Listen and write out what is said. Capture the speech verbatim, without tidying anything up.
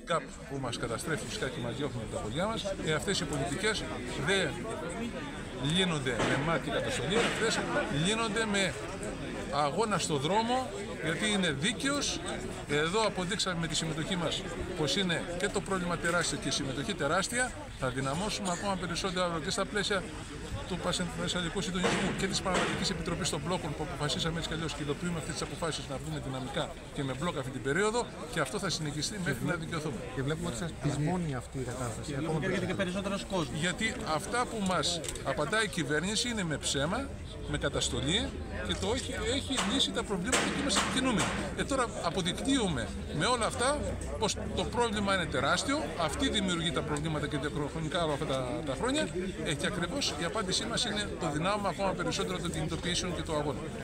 ΚΑΠ που μας καταστρέφει φυσικά και μας διώχνει από τα χωριά μας. Ε, αυτές οι πολιτικές δεν λύνονται με μάτι καταστολή, αυτές λύνονται με αγώνα στο δρόμο, γιατί είναι δίκαιος. Εδώ αποδείξαμε με τη συμμετοχή μας πως είναι και το πρόβλημα τεράστιο και η συμμετοχή τεράστια. Θα δυναμώσουμε ακόμα περισσότερο και στα πλαίσια του Πανελλαδικού Συντονισμού και της Παραγματικής Επιτροπής των Μπλόκων που αποφασίσαμε έτσι κι αλλιώς και υλοποιούμε αυτές τις αποφάσεις να βγούμε δυναμικά και με μπλοκ αυτή την περίοδο, και αυτό θα συνεχιστεί μέχρι να δικαιωθούμε. Και βλέπουμε ότι σας πεισμώνει αυτή η κατάσταση. Και έρχεται και περισσότερος κόσμος. Γιατί αυτά που μας απαντάει η κυβέρνηση είναι με ψέμα, με καταστολή, και το έχει, έχει λύσει τα προβλήματα και είμαστε επικοινούμενοι. Ε, τώρα αποδεικνύουμε με όλα αυτά πως το πρόβλημα είναι τεράστιο, αυτή δημιουργεί τα προβλήματα και διαχρονικά όλα αυτά τα, τα χρόνια, ε, και ακριβώς η απάντησή μας είναι το δυνάμουμε ακόμα περισσότερο των κινητοποιήσεων και το αγώνα.